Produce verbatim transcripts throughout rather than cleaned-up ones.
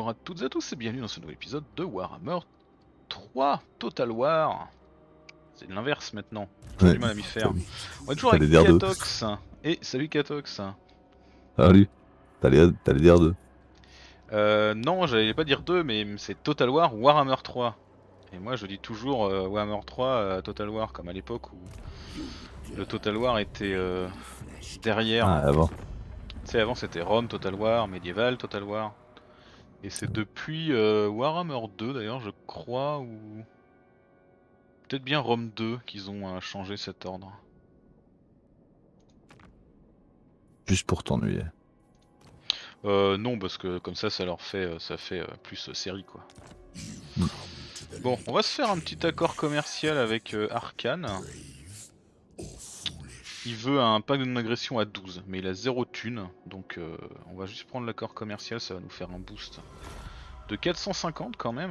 bonjour à toutes et à tous et bienvenue dans ce nouvel épisode de Warhammer trois Total War. C'est l'inverse maintenant, j'ai toujours Ouais. du mal à m'y faire. On est toujours T'allais avec dire deux. Katox. Et salut Katox. Salut. T'allais t'allais dire deux. Euh, non, j'allais pas dire deux, mais c'est Total War Warhammer trois. Et moi je dis toujours euh, Warhammer trois euh, Total War, comme à l'époque où le Total War était euh, derrière. Ah, avant. Tu sais, avant c'était Rome Total War, médiéval Total War. Et c'est depuis euh, Warhammer deux d'ailleurs, je crois, ou peut-être bien Rome deux qu'ils ont euh, changé cet ordre. Juste pour t'ennuyer. Euh, non, parce que comme ça, ça leur fait, euh, ça fait euh, plus euh, série quoi. Mm. Bon, on va se faire un petit accord commercial avec euh, Arkhan. Il veut un pack de non-agression à douze, mais il a zéro thune, donc euh, on va juste prendre l'accord commercial, ça va nous faire un boost de quatre cent cinquante quand même.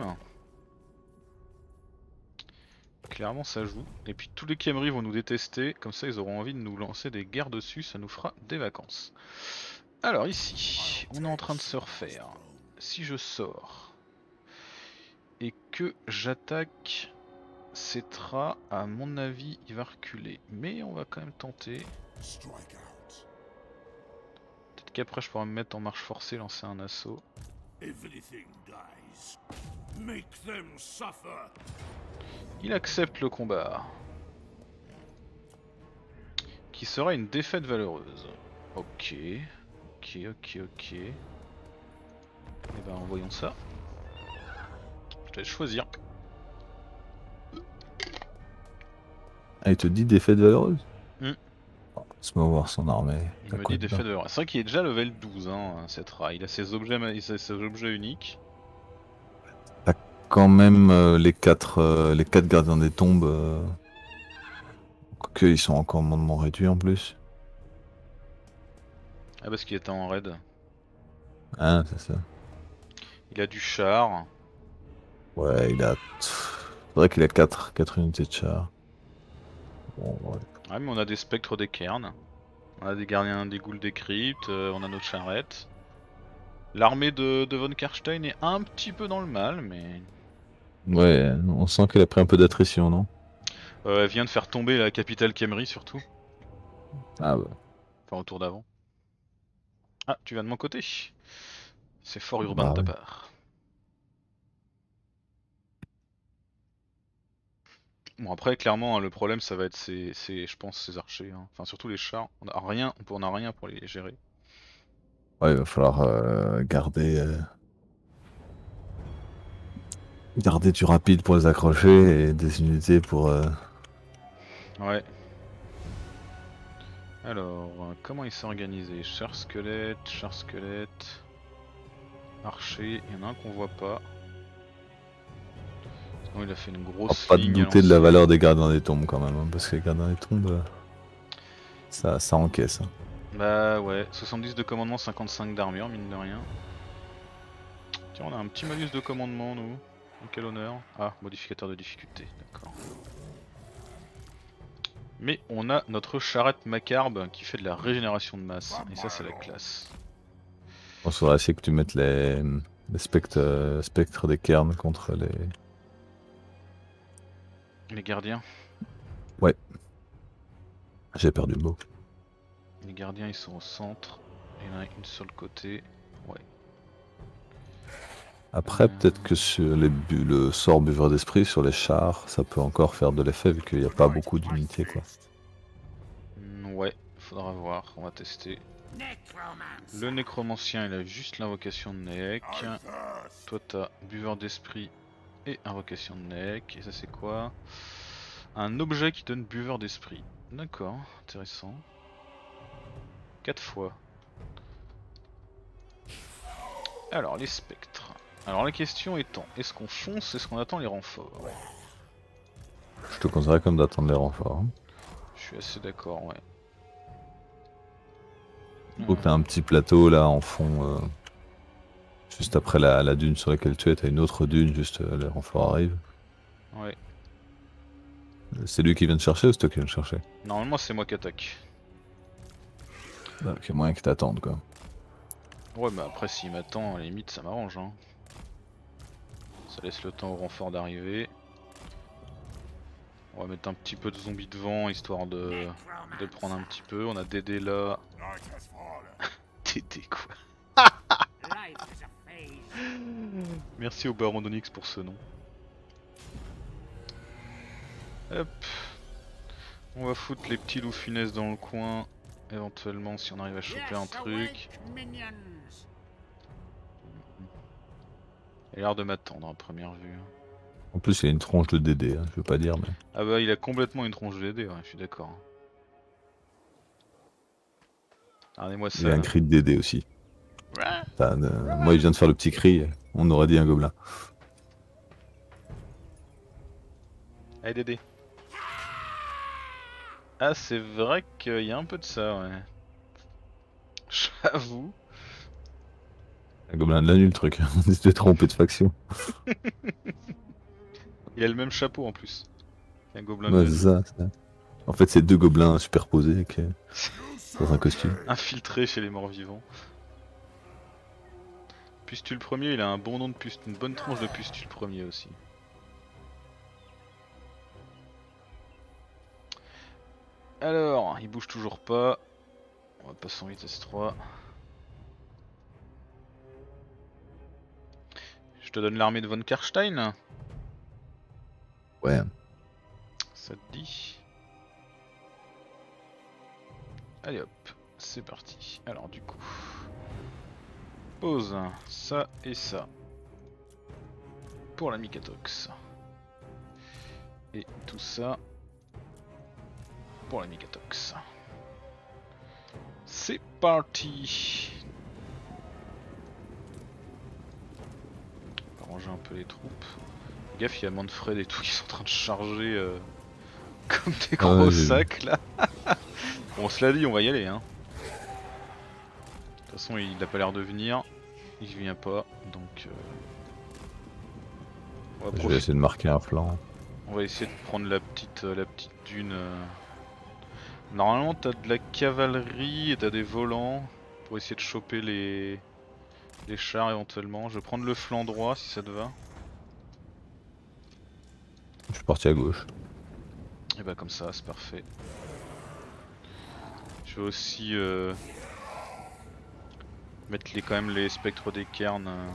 Clairement ça joue. Et puis tous les Khemri vont nous détester, comme ça ils auront envie de nous lancer des guerres dessus, ça nous fera des vacances. Alors ici, on est en train de se refaire. Si je sors et que j'attaque Cetra, à mon avis il va reculer. Mais on va quand même tenter. Peut-être qu'après je pourrais me mettre en marche forcée, lancer un assaut. Il accepte le combat, qui sera une défaite valeureuse. Ok, ok, ok, ok. Et ben envoyons ça. Je te laisse choisir. Ah, il te dit défaite valeureuse. Hmm. Oh, laisse-moi voir son armée. Il T'as me quoi dit dedans? défaite valeureuse. C'est vrai qu'il est déjà level douze, hein, cette ra. Il a ses objets, ma- il a ses objets uniques. T'as quand même euh, les quatre euh, les quatre gardiens des tombes. Euh... Quoique ils sont en commandement réduit en plus. Ah parce qu'il était en raid. Ah, c'est ça. Il a du char. Ouais, il a. C'est vrai qu'il a quatre quatre unités de char. Bon, ouais. Ah mais on a des spectres des cairns. On a des gardiens des ghouls des cryptes, euh, on a notre charrette. L'armée de, de Von Karstein est un petit peu dans le mal, mais... Ouais, on sent qu'il a pris un peu d'attrition, non? Euh, elle vient de faire tomber la capitale Khemri surtout. Ah bah. Enfin au tour d'avant. Ah, tu viens de mon côté. C'est fort urbain de Bah ta ouais. part. Bon après clairement hein, le problème ça va être ces, ces- je pense ces archers, hein. Enfin surtout les chars, on a rien, on peut- on a rien pour les gérer. Ouais, il va falloir euh, garder. euh, Garder du rapide pour les accrocher et des unités pour... euh, Ouais. Alors, euh, comment il s'est organisé? Char squelette, char squelette, archer, il y en a un qu'on voit pas. Sinon il a fait une oh, grosse pas de ligne à douter de la l'ancienne. valeur des gardiens des tombes quand même, hein, parce que les gardiens des tombes, euh, ça, ça encaisse. Hein. Bah ouais, soixante-dix de commandement, cinquante-cinq d'armure, mine de rien. Tiens, on a un petit malus de commandement nous. Quel honneur. Ah, modificateur de difficulté, d'accord. Mais on a notre charrette macabre qui fait de la régénération de masse, et ça c'est la classe. On faudrait essayer que tu mettes les, les spectres, euh, spectres des cairns contre les... Les gardiens. Ouais. J'ai perdu le mot. Les gardiens ils sont au centre, il y en a une sur le côté. Ouais. Après, Euh... peut-être que sur les bu- le sort buveur d'esprit sur les chars, ça peut encore faire de l'effet vu qu'il n'y a pas beaucoup d'unités, quoi. Ouais, faudra voir, on va tester. Le nécromancien il a juste l'invocation de Neek. Toi t'as buveur d'esprit et invocation de Neek. Et ça c'est quoi? Un objet qui donne buveur d'esprit. D'accord, intéressant. quatre fois. Alors les spectres. Alors la question étant, est-ce qu'on fonce, est-ce qu'on attend les renforts? Je te conseillerais comme d'attendre les renforts. Hein. Je suis assez d'accord, ouais. Donc t'as un petit plateau là en fond, euh, juste après la, la dune sur laquelle tu es, t'as une autre dune, juste euh, les renforts arrivent. Ouais. C'est lui qui vient te chercher ou c'est toi qui viens le chercher? Normalement c'est moi qui attaque. Donc il y a moyen qu'il t'attende quoi. Ouais mais après s'il m'attend, à la limite ça m'arrange hein. Ça laisse le temps au renfort d'arriver. On va mettre un petit peu de zombies devant histoire de, de prendre un petit peu. On a Dédé là. Dédé quoi. Merci au Baron d'Onyx pour ce nom. Hop. On va foutre les petits loups funestes dans le coin. Éventuellement si on arrive à choper un truc. Il a l'air de m'attendre à première vue. En plus, il y a une tronche de Dédé, hein, je veux pas dire, mais. Ah bah il a complètement une tronche de Dédé, ouais, je suis d'accord. Regardez-moi ça. Il y a un là. cri de Dédé aussi. Enfin, euh, moi, il vient de faire le petit cri, on aurait dit un gobelin. Allez Dédé. Ah c'est vrai qu'il y a un peu de ça, ouais. J'avoue. Un gobelin de la nuit, le truc. On s'était trompé de faction. Il a le même chapeau en plus. Un gobelin Ouais, de c'est ça, ça. En fait, c'est deux gobelins superposés avec, euh, dans un costume. infiltré chez les morts vivants. Pustule premier, il a un bon nom de pustule, une bonne tranche de pustule premier aussi. Alors, il bouge toujours pas. On va passer en vitesse trois. Je te donne l'armée de von Karstein. Ouais. Ça te dit? Allez hop, c'est parti. Alors du coup, pose ça et ça pour la Mikatox. Et tout ça pour la Mikatox. C'est parti. On va ranger un peu les troupes. Gaffe, il y a Manfred et tout qui sont en train de charger euh, comme des gros Ah ouais, sacs là. On se l'a dit, on va y aller hein. De toute façon il a pas l'air de venir. Il vient pas donc... Euh... On va Je vais profiter. essayer de marquer un flanc. On va essayer de prendre la petite, euh, la petite dune. Euh... Normalement t'as de la cavalerie et t'as des volants pour essayer de choper les... les chars éventuellement. Je vais prendre le flanc droit si ça te va. Je suis parti à gauche. Et bah comme ça c'est parfait. Je vais aussi euh... mettre les, quand même les spectres des cairns. Euh...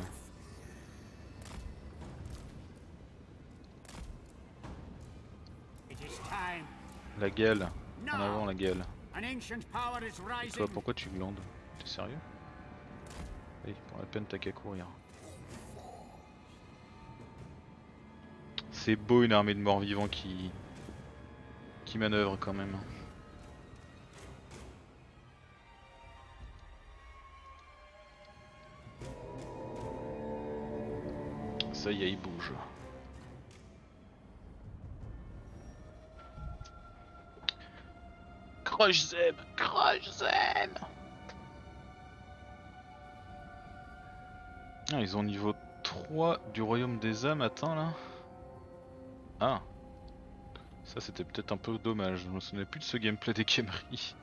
La gale. En avant la gale. Et toi pourquoi tu glandes? T'es sérieux? Oui, pour la peine t'as qu'à courir. C'est beau une armée de morts vivants qui... qui manœuvre quand même. Ça y est, il bouge. Crush them, crush them. Ah, ils ont niveau trois du royaume des âmes atteint là. Ah. Ça c'était peut-être un peu dommage, je me souvenais plus de ce gameplay des Khemri.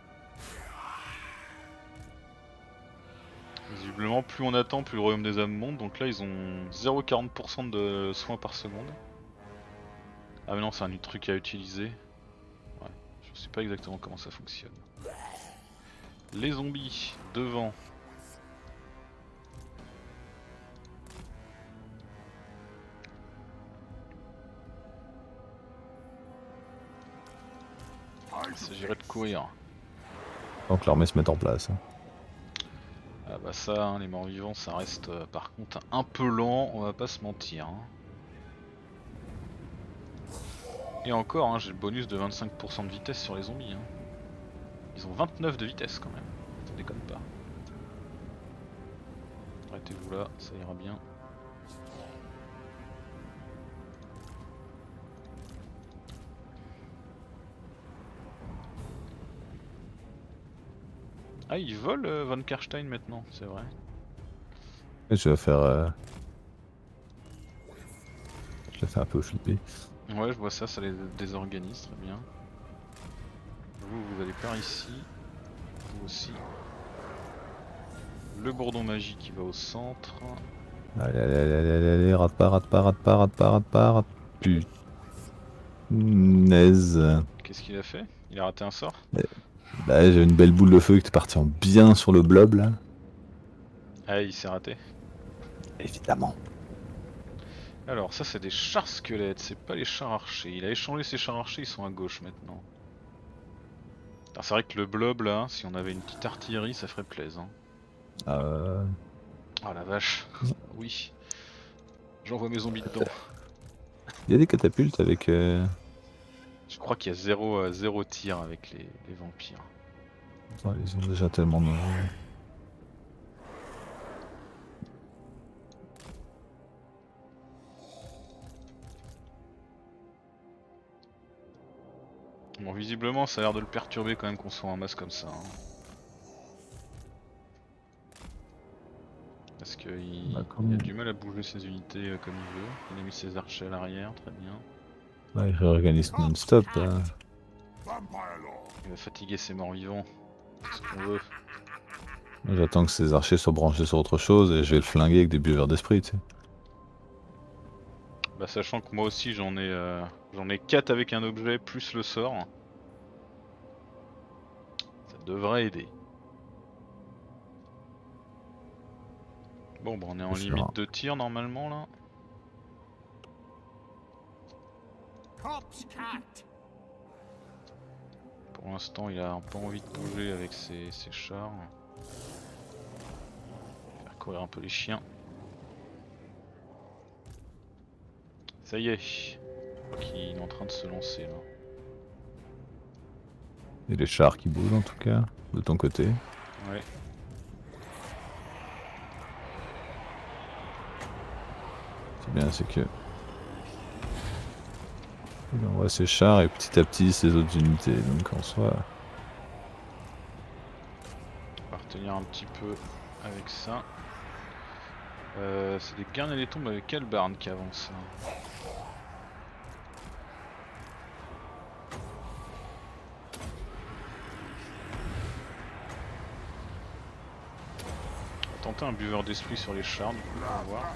Visiblement plus on attend plus le royaume des âmes monte, donc là ils ont zéro virgule quarante pour cent de soins par seconde. Ah mais non c'est un autre truc à utiliser. Ouais, je sais pas exactement comment ça fonctionne. Les zombies devant. Il s'agirait de courir. Donc l'armée se met en place. Ah bah ça, hein, les morts vivants ça reste euh, par contre un peu lent, on va pas se mentir. Hein. Et encore, hein, j'ai le bonus de vingt-cinq pour cent de vitesse sur les zombies. Hein. Ils ont vingt-neuf de vitesse quand même, ça déconne pas. Arrêtez-vous là, ça ira bien. Ah ils volent euh, von Karstein maintenant, c'est vrai. Et je vais faire... Euh... Je l'ai fait un peu flipper. Ouais je vois ça, ça les désorganise très bien. Vous, vous allez par ici. Vous aussi. Le bourdon magique qui va au centre. Allez, allez, allez, allez, allez, allez, rate pas, rate pas, rate pas, rate pas, rate pas, rate... Punaise. Qu'est-ce qu'il a fait? Il a raté un sort? Bah, j'ai une belle boule de feu qui est partie en bien sur le blob là. Ah, il s'est raté. Évidemment. Alors, ça, c'est des chars squelettes, c'est pas les chars archers. Il a échangé ses chars archers, ils sont à gauche maintenant. Alors, c'est vrai que le blob là, si on avait une petite artillerie, ça ferait plaisir. Hein. Euh... Oh la vache, oui. J'envoie mes zombies dedans. Il y a des catapultes avec... Euh... Je crois qu'il y a zéro, euh, zéro tir avec les, les vampires. Attends, ils ont déjà tellement de... Bon, visiblement, ça a l'air de le perturber quand même qu'on soit en masse comme ça. Hein. Parce qu'il Bah, il comme... a du mal à bouger ses unités euh, comme il veut. Il a mis ses archers à l'arrière, très bien. Bah, il réorganise non-stop. Hein. Il va fatiguer ses morts-vivants. C'est ce qu'on veut. J'attends que ces archers soient branchés sur autre chose et je vais le flinguer avec des buveurs d'esprit, tu sais. Bah, sachant que moi aussi j'en ai euh, j'en ai quatre avec un objet plus le sort. Ça devrait aider. Bon bah on est en limite de tir normalement là. Pour l'instant il a pas envie de bouger avec ses, ses chars. Faire courir un peu les chiens. Ça y est, je crois qu'il est en train de se lancer là. Et les chars qui bougent en tout cas, de ton côté. Ouais. C'est bien, c'est que... Il envoie ses chars et petit à petit ses autres unités, donc en soi... On va retenir un petit peu avec ça. Euh, c'est des garnes et des tombes avec Albarn qui avancent. Hein. On va tenter un buveur d'esprit sur les chars, du coup, on va voir.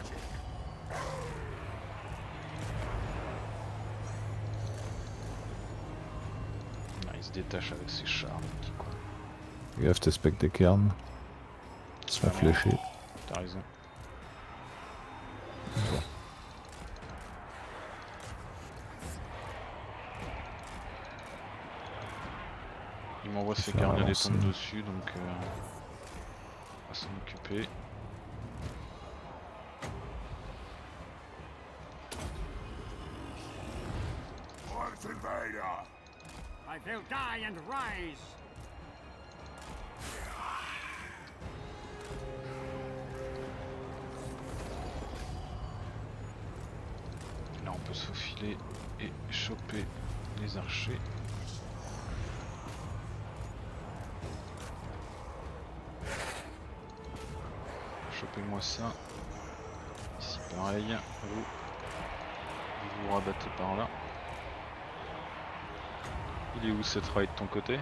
Ah, il se détache avec ses chars, le petit con. Fais gaffe, tes specs des cairns. Ils sont fléchés. T'as raison. Bon. Il m'envoie ses gardes et des tombes dessus, donc euh, on va s'en occuper. I will die and rise. Là on peut se faufiler et choper les archers. Chopez-moi ça. Ici pareil. Vous, vous vous rabattez par là. Il est où cette raid de ton côté?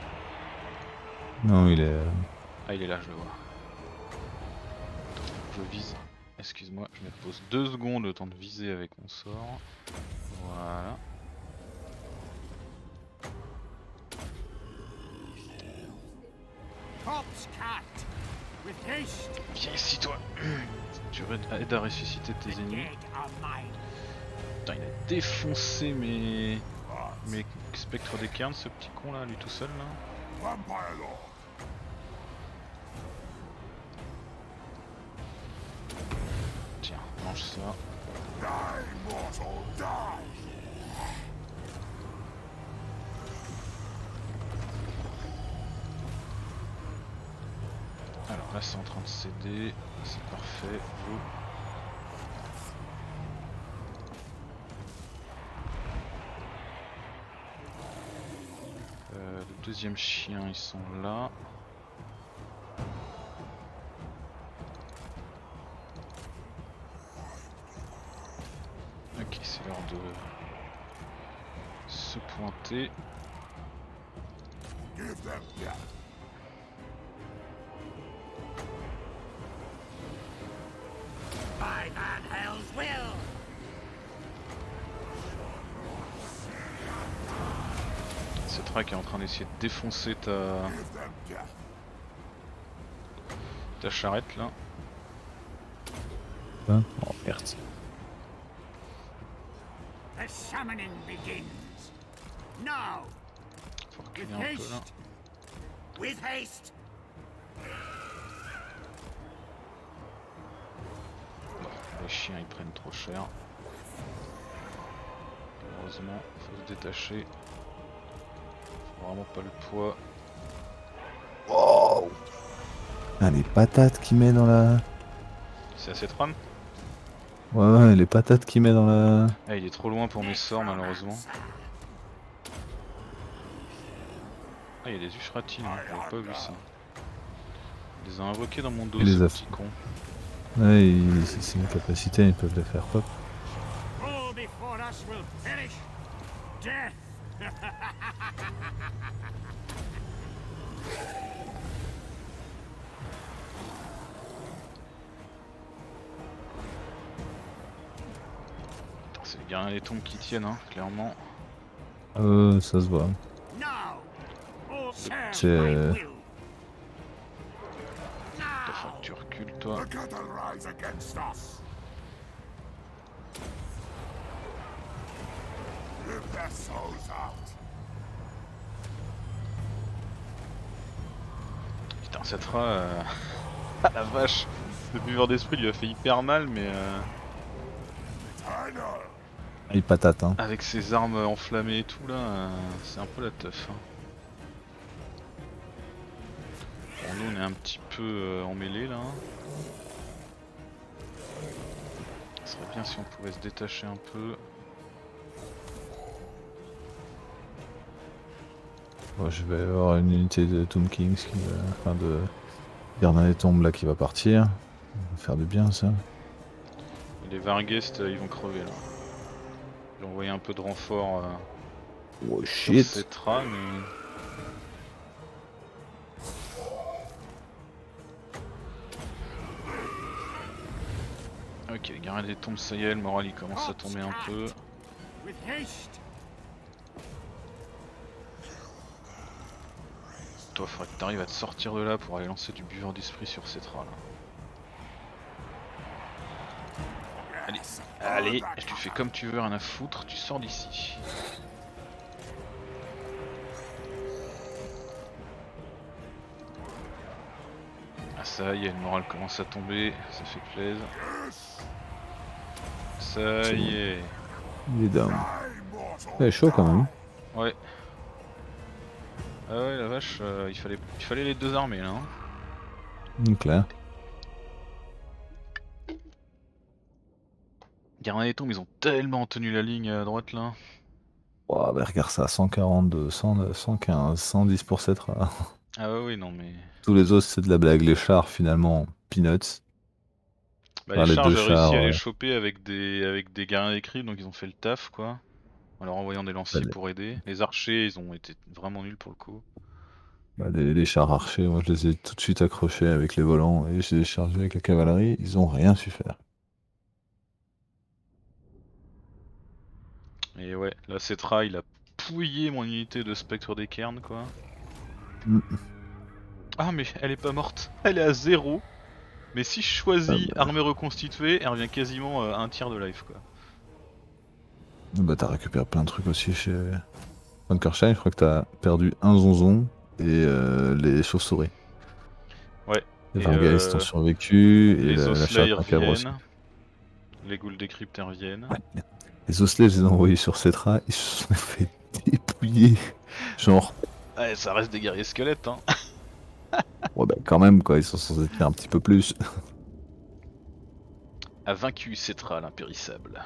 Non, il est... Ah il est là, je le vois. Je vise. Excuse-moi, je me pose deux secondes le temps de viser avec mon sort. Voilà. Viens ici toi. Tu aides à ressusciter tes ennemis. Putain, il a défoncé mes... mes spectres des cairns, ce petit con là, lui tout seul là. Tiens, mange ça. Alors là c'est en train de céder, c'est parfait. Vous. Euh, le deuxième chien ils sont là. Ok, c'est l'heure de se pointer. By that hell's will. Cetra qui est en train d'essayer de défoncer ta... ta charrette là. Hein oh merde. The summoning begins. Now. Faut With reculer un peu là. haste. With haste. Bon, les chiens ils prennent trop cher. Heureusement, faut se détacher. Faut vraiment pas le poids. Wow. Ah, les patates qu'il met dans la... C'est assez tram. Ouais, ouais, les patates qu'il met dans la... Ah, il est trop loin pour mes sorts malheureusement. Ah, il y a des Ushratines, hein. J'avais pas vu ça. Il les a invoqués dans mon dos, Il les ce a petit con. Ouais, il- c'est une capacité, ils peuvent les faire pop. All before us will perish. Death. C'est les guerriers des tombes qui tiennent, hein, clairement. Euh, ça se voit. Now. Oh, serve C'est... my euh, will. T'as faut que tu recules toi. The cattle rise against us. Rip their souls out. Putain, Cetra, euh... ah la vache. Le buveur d'esprit lui a fait hyper mal, mais euh... Eternal. Ah, il patate, hein. avec ses armes enflammées et tout là, euh, c'est un peu la teuf. Hein. Bon, nous on est un petit peu euh, emmêlés là. Ce serait bien si on pouvait se détacher un peu. Bon, je vais avoir une unité de Tomb Kings, qui va... enfin de Gardien des Tombes là qui va partir. Ça va faire du bien ça. Et les Varghest euh, ils vont crever là. J'ai envoyé un peu de renfort euh, Oh sur shit. Cetra, mais... Ok, les gardiens des tombes, ça y est, le moral il commence à tomber un peu. With haste. Toi, faudrait que t'arrives à te sortir de là pour aller lancer du buveur d'esprit sur Cetra là. Allez, allez, tu fais comme tu veux, rien à foutre, tu sors d'ici. Ah ça y est, le moral commence à tomber, ça fait plaisir. Ça y est. Il est down. Il est chaud quand même. Ouais. Ah ouais la vache, euh, il, fallait, il fallait les deux armées là. Hein. Donc là. Gardiens des tombes, ils ont tellement tenu la ligne à droite là. Oh, bah regarde ça, cent quarante-deux, cent, cent quinze, cent dix pour cette ra- Ah ouais oui non mais... Tous les autres c'est de la blague. Les chars finalement, peanuts. Bah, Enfin, les les chars deux j'ai réussi chars, à les ouais. choper avec des avec des gardiens d'écrits donc ils ont fait le taf quoi. En leur envoyant des lanciers Bah, les- pour aider. Les archers ils ont été vraiment nuls pour le coup. Bah, les, les chars archers, moi je les ai tout de suite accrochés avec les volants et je les ai chargés avec la cavalerie, ils ont rien su faire. Et ouais, là Cetra il a pouillé mon unité de spectre des cairns quoi. Mm. Ah mais elle est pas morte, elle est à zéro. Mais si je choisis Ah bah. armée reconstituée, elle revient quasiment euh, à un tiers de life quoi. Bah t'as récupéré plein de trucs aussi chez Bunkersheim, je crois que t'as perdu un zonzon et euh, les chauves-souris. Ouais. Les Et Varghest ont euh, survécu et les la, la Oslayers chatte macabre aussi. viennent. Les ghouls décrypteurs viennent. Ouais. Les osselets, je les ai envoyés sur Cetra, ils se sont fait dépouiller. Genre, Ouais, ça reste des guerriers squelettes hein. ouais bah quand même quoi, ils sont censés faire un petit peu plus. A vaincu Cetra l'impérissable.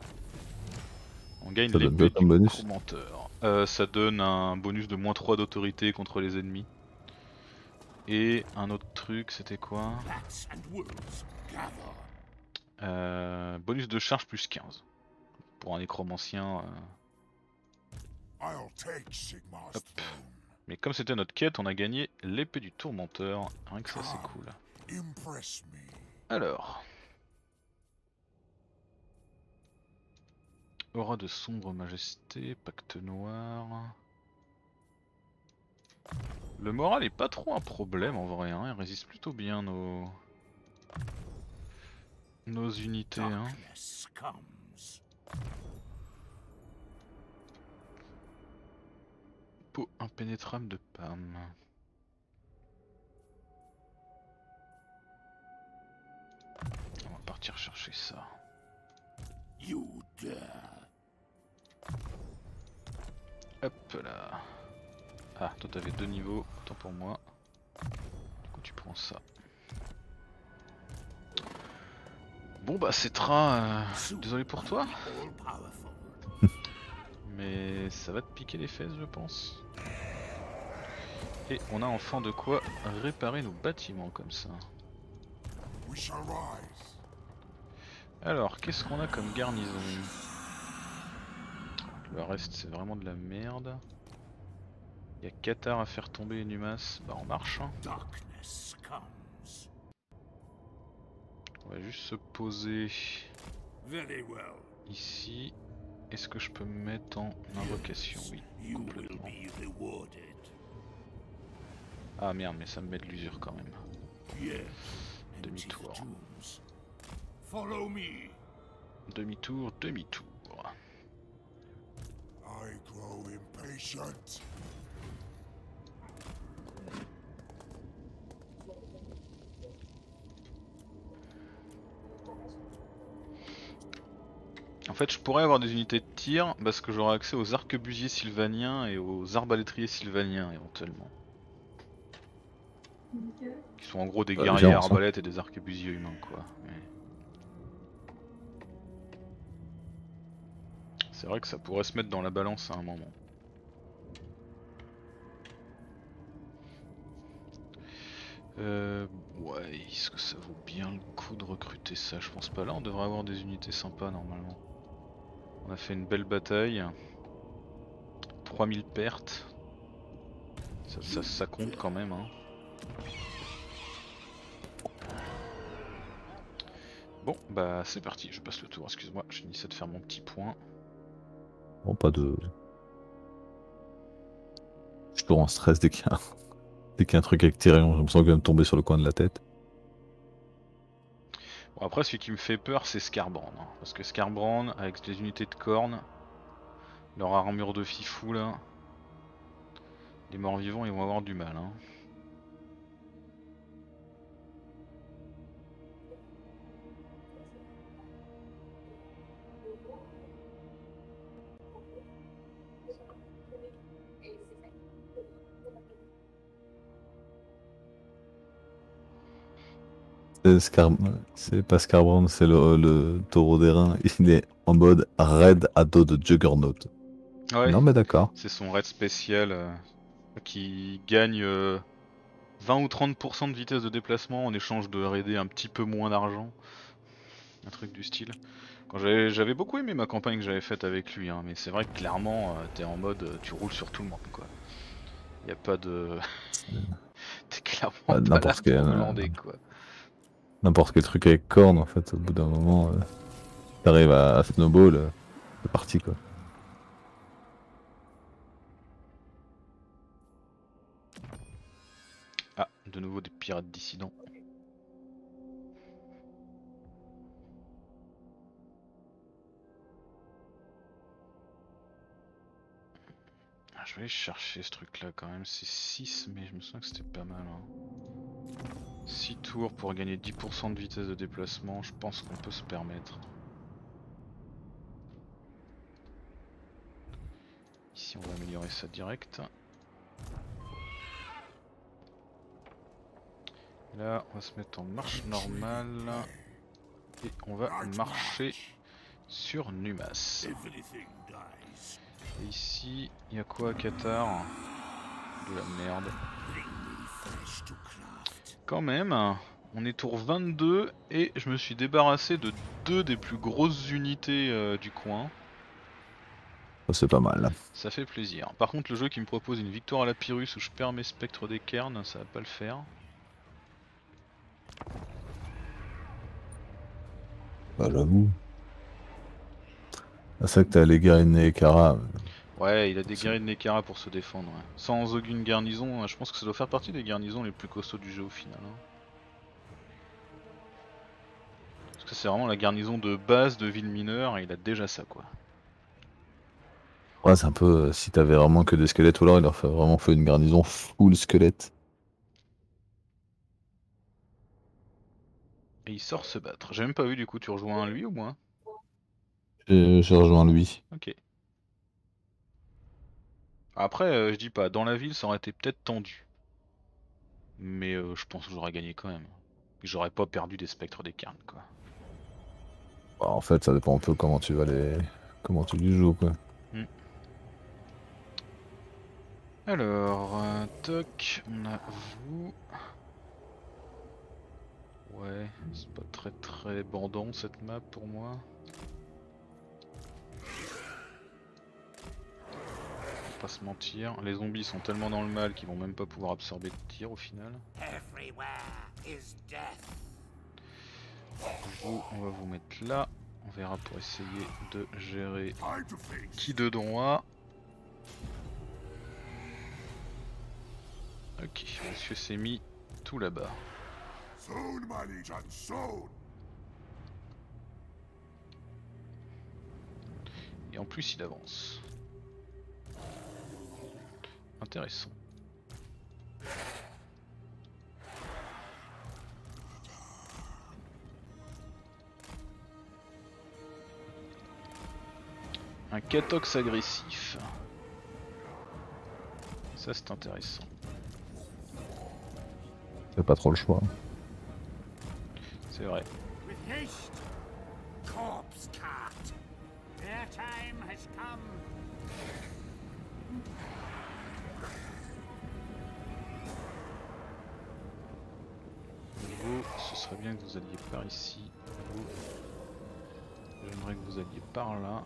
On gagne Ça donne l'épée quoi comme du bonus? commenteur. Euh, ça donne un bonus de moins trois d'autorité contre les ennemis. Et un autre truc, c'était quoi? Bats and wolves gather. euh, Bonus de charge plus quinze. Pour un nécromancien. Euh... I'll take Sigmar's Hop. throne. Mais comme c'était notre quête, on a gagné l'épée du tourmenteur. Rien que ça, c'est cool. Impress me. Alors. Aura de sombre majesté, pacte noir. Le moral est pas trop un problème en vrai, hein. Il résiste plutôt bien nos, nos unités. Hein. Darkness comes. Peau impénétrable de Pam. On va partir chercher ça. You dare. Hop là. Ah, toi t'avais deux niveaux, autant pour moi. Du coup tu prends ça. Bon bah Cetra, euh, désolé pour toi. All powerful. Mais ça va te piquer les fesses je pense. Et on a enfin de quoi réparer nos bâtiments comme ça. We shall rise. Alors qu'est-ce qu'on a comme garnison? Le reste c'est vraiment de la merde. Il y a Qatar à faire tomber et Numas, bah on marche hein. Darkness comes. On va juste se poser Very well. ici. Est-ce que je peux me mettre en invocation? Oui, You will complètement. be rewarded. Ah merde, mais ça me met de l'usure quand même. Yes. Demi-tour. Empty the tombs. Follow me. Demi-tour, demi-tour. I grow impatient. En fait, je pourrais avoir des unités de tir parce que j'aurai accès aux arquebusiers sylvaniens et aux arbalétriers sylvaniens éventuellement. Qui sont en gros des Bah, guerriers déjà, on arbalètes et des arquebusiers humains quoi. Mais... c'est vrai que ça pourrait se mettre dans la balance à un moment. Euh, ouais, est-ce que ça vaut bien le coup de recruter ça? Je pense pas. Là, on devrait avoir des unités sympas normalement. On a fait une belle bataille. trois mille pertes. Ça, ça, ça compte quand même. Hein. Bon, bah c'est parti. Je passe le tour. Excuse-moi, je finissais de faire mon petit point. Bon, pas de. Je suis toujours en stress dès qu'il y a, dès qu'il y a un truc avec Tyrion. Je me sens qu'il va me tomber sur le coin de la tête. Bon, après, celui qui me fait peur, c'est Scarbrand. Hein, parce que Scarbrand, avec les unités de cornes, leur armure de fifou là, les morts vivants ils vont avoir du mal. Hein. C'est Scar... c'est pas Scarbrand, c'est le, le taureau d'airain. Il est en mode raid à dos de Juggernaut. Ouais, Non, mais d'accord. c'est son raid spécial euh, qui gagne euh, vingt ou trente pour cent de vitesse de déplacement en échange de raider un petit peu moins d'argent. Un truc du style. Quand j'avais beaucoup aimé ma campagne que j'avais faite avec lui, hein, mais c'est vrai que clairement euh, t'es en mode euh, tu roules sur tout le monde quoi. Y a pas de. T'es clairement Ah, pas là n'importe quel, pour euh, glander quoi. N'importe quel truc avec corne, en fait, au bout d'un moment, euh, t'arrives à, à snowball, euh, c'est parti quoi. Ah, de nouveau des pirates dissidents. Ah, je vais aller chercher ce truc là quand même, c'est six mais je me souviens que c'était pas mal. Hein. six tours pour gagner dix pour cent de vitesse de déplacement, je pense qu'on peut se permettre. Ici on va améliorer ça direct. Là on va se mettre en marche normale et on va marcher sur Numas. Everything dies. Et ici il y a quoi à Qatar? De la merde. Bring me flesh to craft. Quand même, on est tour vingt-deux et je me suis débarrassé de deux des plus grosses unités euh, du coin. Ça, c'est pas mal. Là. Ça fait plaisir. Par contre, le jeu qui me propose une victoire à la Pyrrhus où je perds mes spectres des cairns, ça va pas le faire. Bah, j'avoue. Ah, c'est vrai que t'as les guerriers de Nekara. Ouais, il a des C'est- guerriers de Nekara pour se défendre. Ouais. Sans aucune garnison, hein, je pense que ça doit faire partie des garnisons les plus costauds du jeu au final. Hein. Parce que c'est vraiment la garnison de base de ville mineure et il a déjà ça quoi. Ouais, c'est un peu. euh, Si t'avais vraiment que des squelettes, ou alors il leur fait vraiment fait une garnison full squelette. Et il sort se battre. J'ai même pas vu du coup, tu rejoins lui ou moi? J'ai j'ai rejoint lui. Ok. Après, euh, je dis pas, dans la ville ça aurait été peut-être tendu. Mais euh, je pense que j'aurais gagné quand même. Et j'aurais pas perdu des spectres des carnes quoi. Bah, en fait, ça dépend un peu comment tu vas les. Comment tu les joues, quoi. Hmm. Alors, euh, toc, on a vous. Ouais, c'est pas très très bandant cette map pour moi. Faut pas se mentir, les zombies sont tellement dans le mal qu'ils vont même pas pouvoir absorber de tir au final. Everywhere is death. Vous, on va vous mettre là. On verra pour essayer de gérer Time to face. qui dedans a. Ok, monsieur s'est mis tout là-bas. Soon, my legion, soon. Et en plus il avance. Intéressant. Un catox agressif. Ça c'est intéressant. T'as pas trop le choix. C'est vrai. With haste. Corpse cart. Their time has come. Vous, ce serait bien que vous alliez par ici. Vous, j'aimerais que vous alliez par là.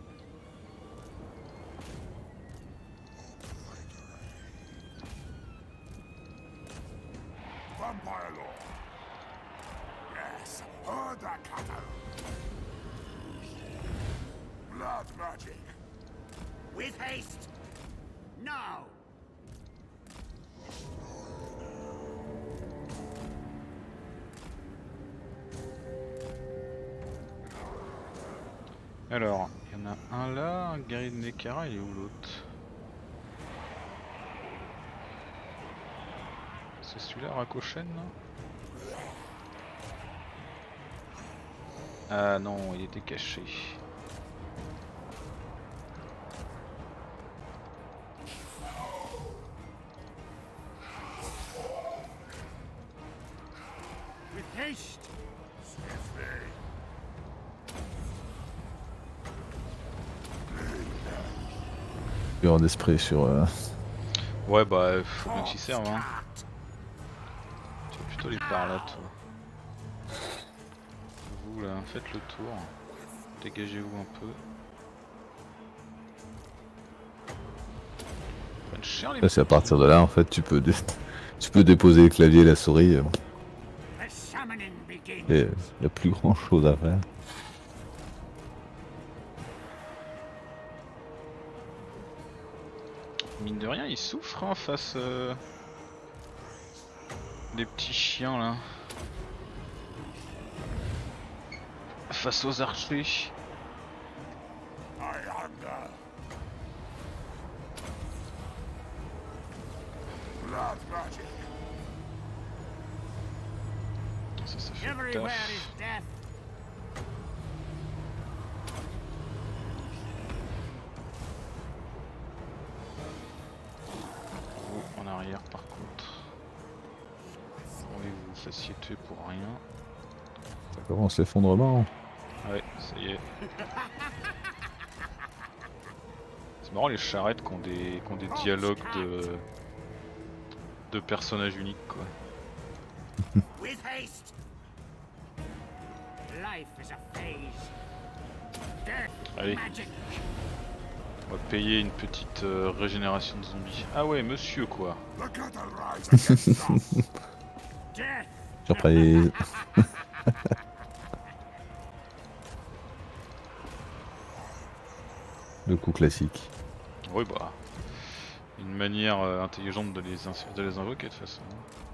Vampire Lord. Yes, herd the cattle. Blood magic. With haste. Now. Alors, il y en a un là, un guerrier de Nekara, il est où l'autre? C'est celui-là, Rakoshen là? Ah non, il était caché. With haste. Swiftly. Peur d'esprit sur. euh, Ouais bah, faut bien qu'il Corpse serve hein. cart. Tu vas plutôt aller par là toi. Vous là, faites le tour. Dégagez-vous un peu. Prennent cher les Là, c'est à petits. partir de là, en fait, tu peux, dé- tu peux déposer le clavier et la souris. euh, The summoning begins. Et il n'y a plus grand chose à faire. Mine de rien, ils souffrent hein, face euh... les petits chiens là. Face aux archers. I hunger. Blood magic. Ça, ça fait le Everywhere taf. is death. Vous en arrière par contre. Oui, vous vous fassiez tuer pour rien. Ça commence l'effondrement. Ouais, ça y est. C'est marrant les charrettes qui ont des, qui ont des dialogues de, de personnages uniques quoi. With haste. Life is a phase. Death Allez. magic. On va payer une petite euh, régénération de zombies. Ah ouais, monsieur quoi. The cattle rise against us. Death. Surprise. Le coup classique. Oui bah. Une manière euh, intelligente de les, ins- de les invoquer de toute façon.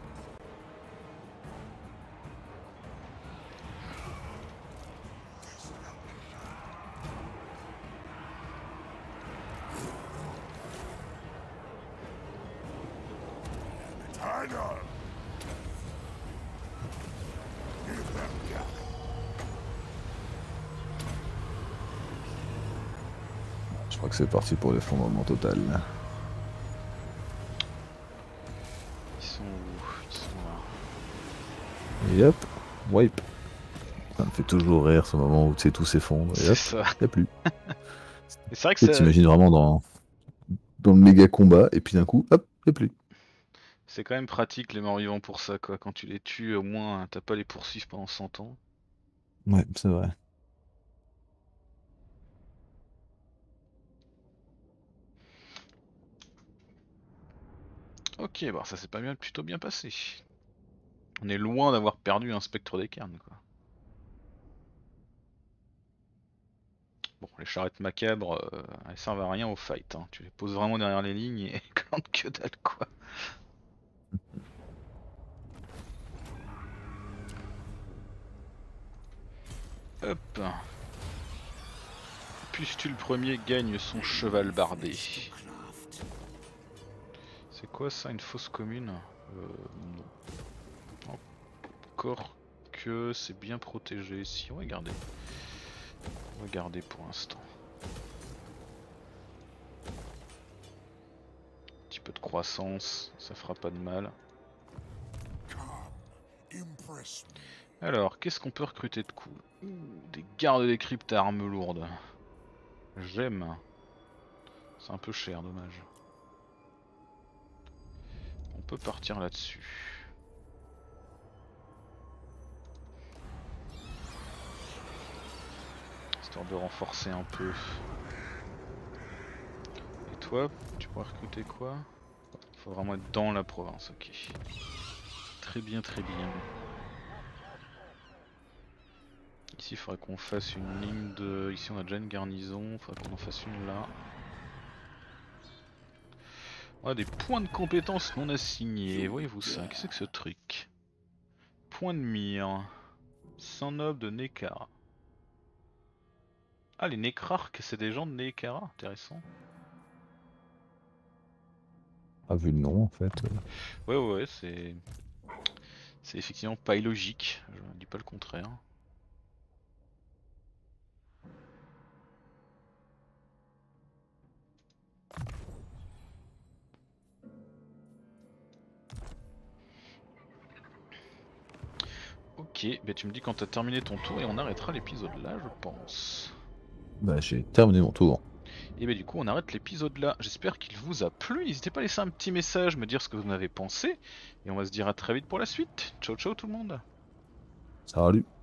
Je crois que c'est parti pour l'effondrement total. Là. Ils sont où? Ils sont là. Et hop, wipe. Ça me fait toujours rire ce moment où tu sais tout s'effondre et C'est hop, ça. y a plus. Et c'est vrai que Tu sais, ça. t'imagines vraiment dans, dans le méga combat et puis d'un coup, hop, y a plus. C'est quand même pratique les morts vivants pour ça quoi. Quand tu les tues, au moins t'as pas les poursuivre pendant cent ans. Ouais, c'est vrai. Ok, bah ça s'est pas bien, plutôt bien passé. On est loin d'avoir perdu un spectre des cairns quoi. Bon, les charrettes macabres, euh, elles servent à rien au fight. Hein. Tu les poses vraiment derrière les lignes et plantent que dalle quoi. Hop. Pustule premier gagne son cheval barbé. C'est quoi ça, une fosse commune? Euh, non. Encore que c'est bien protégé. Si, on va garder. On va garder pour l'instant. Un petit peu de croissance, ça fera pas de mal. Alors, qu'est-ce qu'on peut recruter de cool? Ouh, des gardes des cryptes à armes lourdes. J'aime. C'est un peu cher, dommage. On peut partir là-dessus. Histoire de renforcer un peu. Et toi, tu pourrais recruter quoi? Faut vraiment être dans la province, ok. Très bien, très bien. Ici, il faudrait qu'on fasse une ligne de... Ici, on a déjà une garnison, il faudrait qu'on en fasse une là. On a des points de compétences non assignés, voyez-vous ça? Qu'est-ce que c'est que ce truc? Point de mire. Sang noble de Nekara. Ah, les Nécrarques, c'est des gens de Nekara, intéressant. Ah, vu le nom en fait. euh, Ouais, ouais, ouais, c'est... C'est effectivement pas illogique, je ne dis pas le contraire. Ok, bah tu me dis quand t'as terminé ton tour et on arrêtera l'épisode là, je pense. Bah, j'ai terminé mon tour. Et bah du coup on arrête l'épisode là. J'espère qu'il vous a plu. N'hésitez pas à laisser un petit message, me dire ce que vous en avez pensé. Et on va se dire à très vite pour la suite. Ciao ciao tout le monde. Salut.